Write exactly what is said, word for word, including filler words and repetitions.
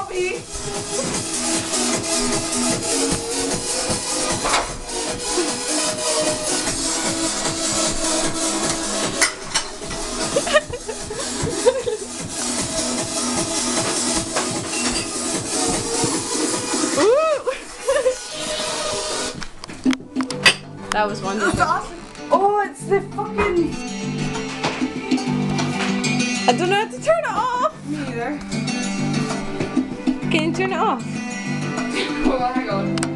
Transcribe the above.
coffee. That was wonderful. That's awesome. Oh, it's the fucking... I don't know how to turn it off. Me either. Can you turn it off? Oh, hang on.